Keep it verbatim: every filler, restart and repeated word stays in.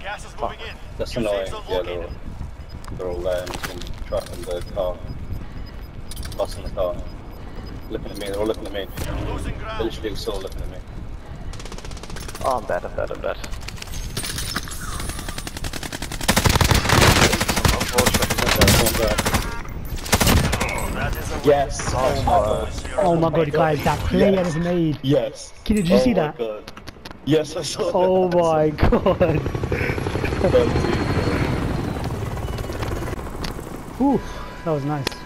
Gas is moving in. That's New annoying. safe zone Yeah, they're located. all, they're all there and you can trap in the car. Bus in the car. Looking at me, they're all looking at me. Losing They're ground. literally still looking at me. Oh, I'm dead, I'm dead, I'm dead. That is a Yes! Oh my. Oh my god, guys, that play Yes. I just made. Yes! Kid, did you oh see my that? God. Yes, I saw that. Oh my god. Ooh, that was nice.